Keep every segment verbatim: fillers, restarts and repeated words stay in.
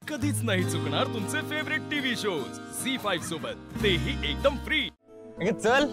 कधीच नाही चुकणार तुमचे favourite TV shows Zee five सोबत, तेही एकदम फ्री। चल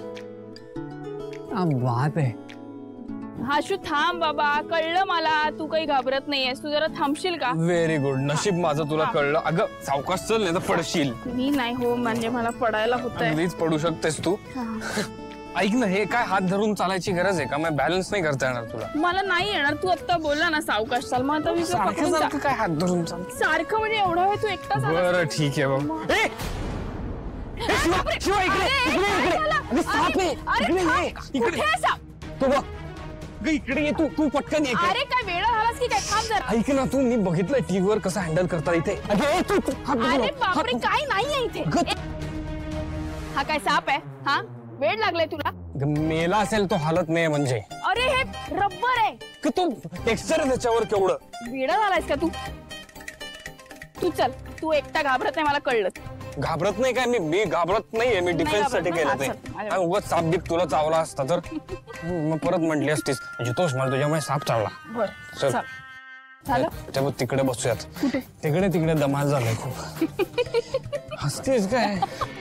बात आहे। हाशू थांब बाबा, कळलं मला तू काही घाबरत नाहीयेस, तू जरा थांबशील का? व्हेरी गुड, नशीब माझं तुला कळलं। अगं सावकाश चल नाही तर पडशील। मी नाही हो, म्हणजे मला पडायला होतंय। प्लीज पडू शकतेस तू। ऐक ना, हे काय हात धरून चालायची गरज आहे का? मैं बॅलन्स नाही करता येणार तुला। मला नाही येणार, तू आता बोलला ना सावकाश चाल, मग आता मी सारखं सारखं काय हात धरून चाल? सारखं म्हणजे एवढा वेळ तू एकटाच आलास? बरं ठीक आहे बाबा। ए शिवा, शिवा इकडे इकडे इकडे साप आहे, इकडे ये इकडे। कुठे आहे साप? तू बघ ग, इकडे ये तू, तू पटकन ये। अरे काय वेळा झालास की काय? थांब जरा। ऐक ना तू, मी बघितलंय टीव्ही वर कसं हँडल करता इथे। अरे तू अरे बापरे, काय नाहीये इथे। हा काय साप आहे? हा वेळ लागलाय तुला? मेला असेल तो हालत नाही म्हणजे। अरे हे रबर आहे की तू टेक्स्चर त्याच्यावर केवढं। वेडा झालायस का तू? तू चल, तू एकटा घाबरत नाही मला कळलं। घाबरत नाही काय? मी मी घाबरत नाहीये, मी डिफेन्स साठी केलं ते। उगाच साप बीप तुला चावला असता तर मग परत म्हटली असतीस जितोष मला तुझ्यामुळे साप चावला। बरं चल झालं, तेव्हा तिकडे बसूयात। कुठे? तिकडे तिकडे धमाल झालाय खूप। हसतेस काय?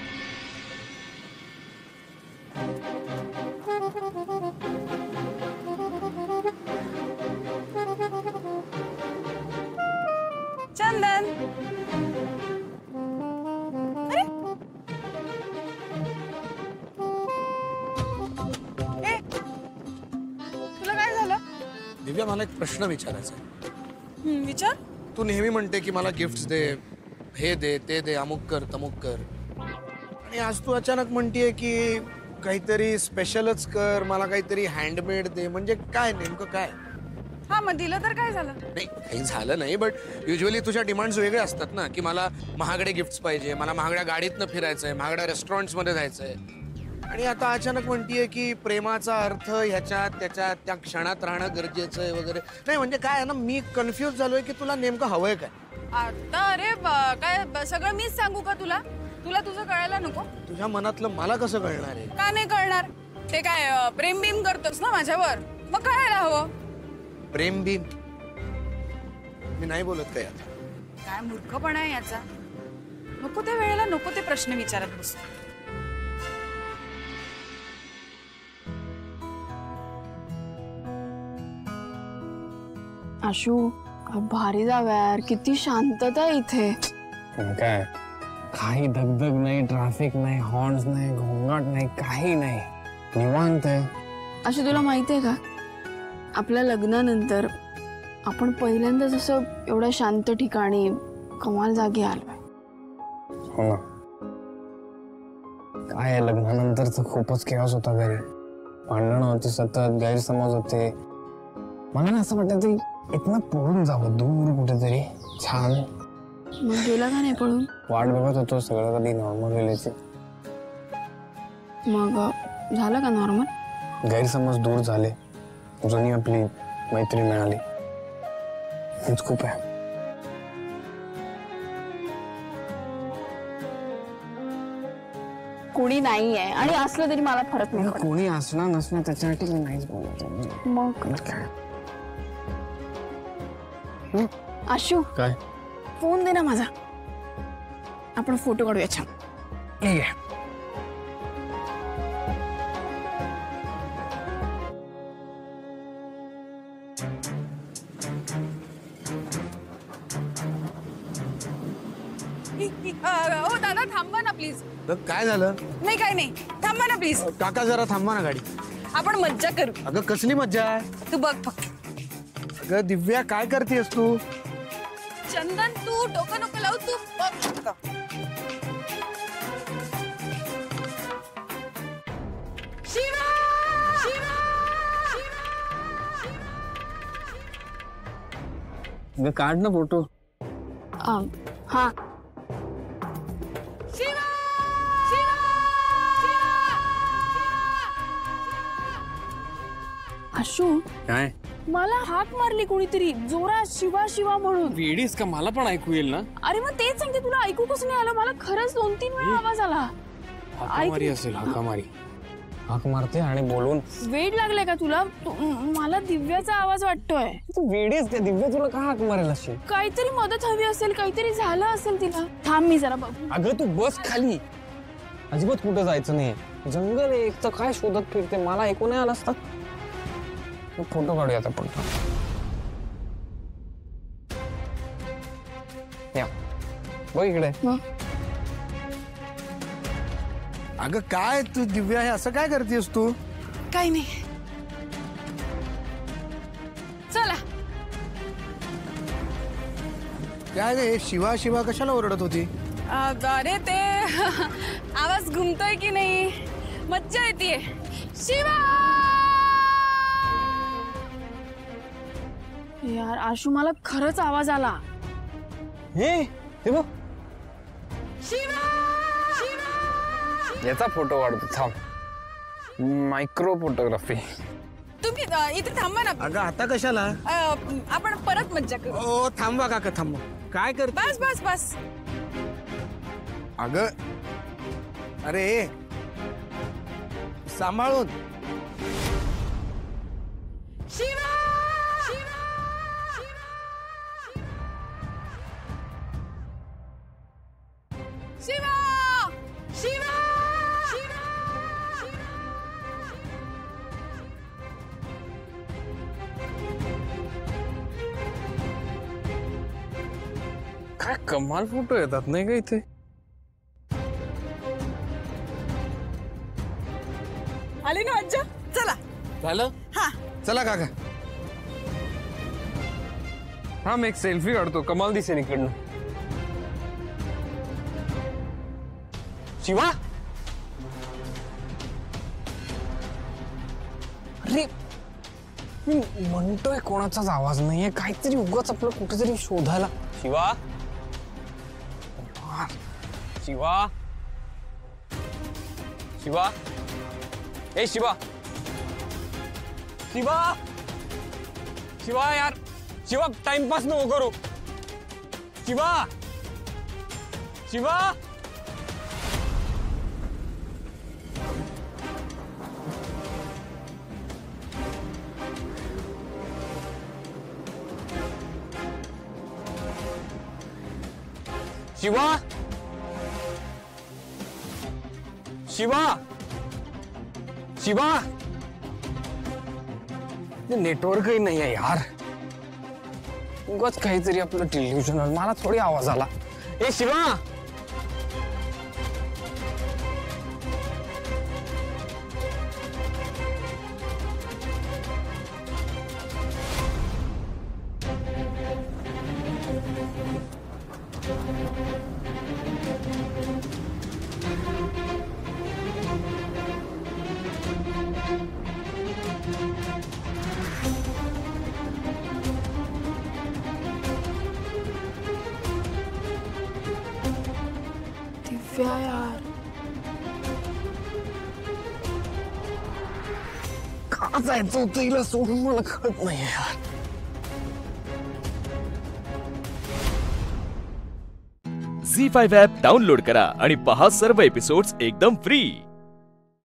चंदन, अरे ए, तुला काय झालं? दिव्या, मला एक प्रश्न विचारायचा आहे। विचार। तू नेहमी म्हणते की मला गिफ्ट्स दे, हे दे, ते दे, अमुक कर तमुक कर, आणि आज तू अचानक म्हणतीये की काहीतरी स्पेशलच कर, मला काहीतरी हँडमेड दे। म्हणजे काय नेमकं काय? हा मग दिलं तर काय झालं? नाही काही झालं नाही, बट युजली तुझ्या डिमांड्स वेगळे असतात ना, की मला महागडे गिफ्ट्स पाहिजे, मला महागड्या गाडीतनं फिरायचंय, महागड्या रेस्टॉरंट्समध्ये जायचंय, आणि आता अचानक म्हणतीये की प्रेमाचा अर्थ ह्याच्यात त्याच्यात त्या क्षणात राहणं गरजेचं आहे वगैरे। नाही म्हणजे काय आहे ना, मी कन्फ्युज झालोय की तुला नेमकं हवंय काय आता? अरे काय सगळं मीच सांगू का तुला? तुला तुझं कळायला नको? तुझ्या मनातलं मला कसं कळणार आहे? का नाही कळणार? ते काय प्रेम बिम करतोस ना माझ्यावर, मग कळायला हवं। प्रेम बीम मी नाही बोलत काय आता। काय मूर्खपणा आहे याचा? नको त्या वेळेला नको ते प्रश्न विचारत बस। आशू भारी जागा यार, किती शांतता आहे इथे। काय काही धगधग नाही, ट्रॅफिक नाही, हॉर्न्स नाही, घोंगाट नाही, काही नाही, निवांत आहे। आशू तुला माहितीये का, आपल्या लग्नानंतर आपण पहिल्यांदाच असं एवढ्या शांत ठिकाणी कमाल जागी आलोय। हो ना, काय लग्नानंतरच खूपच केओस होता घरी, भांडणं होती सतत, गैरसमज होते। मला ना असं वाटतं की इथनं पळून जावं दूर कुठेतरी छान। मग गेला का नाही पळून? वाट बघत होतो सगळं कधी नॉर्मल व्हायची। मग झालं का नॉर्मल? गैरसमज दूर झाले, जुनी आपली मैत्री मिळाली, हेच खूप आहे। कोणी नाही आहे आणि असलं तरी मला फरक नाही पडत। कोणी असणार नसणार त्याच्यासाठी मी नाहीच बोलत। मग काय आशू, काय फोन दे ना माझा, आपण फोटो काढूया छान। ठीक आहे। हो दादा थांबा ना प्लीज। काय झालं? नाही काय नाही, थांबा ना प्लीज। काका जरा थांबा ना गाडी। आपण मज्जा करू। अगं कसली मज्जा आहे? तू बघ फक्त। अगं दिव्या काय करतेस तू? चंदन तू डोकं नको लावू, तू बघ फक्त। शिवा! शिवा! काढ ना फोटो। हाँ शिवा! शिवा! आशू काय? मला हाक मारली कोणीतरी जोरात, शिवा शिवा म्हणून। वेडीस का? मला पण ऐकू येईल ना? अरे मग तेच सांगते तुला, ऐकू कसं नाही आलं? मला खरंच दोन तीन वेळा आवाज आला। हाकामारी असेल, हाकामारी। हाक मारते आणि बोलून. वेड लागले का तुला? तू- म- मला दिव्याचा आवाज वाटतोय. तू वेडीच का? दिव्या तुला का हाक मारेल अशी? काहीतरी मदत हवी असेल, काहीतरी झालं असेल तिला. थांब मी जरा बघू. अगं तू बस खाली. अजिबात कुठं जायचं नाही. जंगल आहे एक तर, काय शोधत फिरते? मला ऐकू नाही आलं असतं. फोटो काढूया आता पण. या बघ इकडे. अगं काय तू दिव्या, हे असं काय करतेस तू? काही नाही, चला. काय रे, शिवा शिवा कशाला ओरडत होती? अ, अरे ते आवाज घुमतोय की नाही, मज्जा येते. शिवा. यार आशू, मला खरंच आवाज आला. हे ते बघ, शिवा. याचा फोटो काढतो थांब. Micro photography. तुम्ही अ, इथे थांबा ना. अगं आता कशाला? अ, आपण परत मज्जा करू. ओ थांबा काका, थांबा. काय करते? बस बस बस. अगं अरे सांभाळून. शिवा. शिवा. शिवा. काय कमाल फोटो येतात नाही का इथे? आली ना मज्जा. चला. झालं? हा. चला काका. हा मी एक सेल्फी काढतो, कमाल दिसेल इकडनं. शिवा, अरे मी म्हणतोय कोणाचाच आवाज नाहीये, काहीतरी उगाच आपलं कुठेतरी शोधायला. शिवा, शिवा, शिवा, ए शिवा, शिवा, शिवा यार, शिवा टाइमपास नको करू. शिवा, शिवा, शिवा, शिवा, शिवा. नेटवर्कही नाही आहे यार. उगाच काहीतरी आपलं टेलिव्हिजन. मला थोडी आवाज आला. ए शिवा, दिव्या यार, का जायचं होतं हिला सोडून मला कळत नाही यार. झी फाईव्ह ॲप डाउनलोड करा आणि पहा सर्व एपिसोड्स एकदम फ्री.